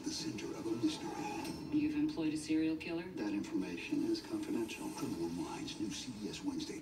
the center of a mystery. You've employed a serial killer? That information is confidential. Criminal Minds, new CBS Wednesday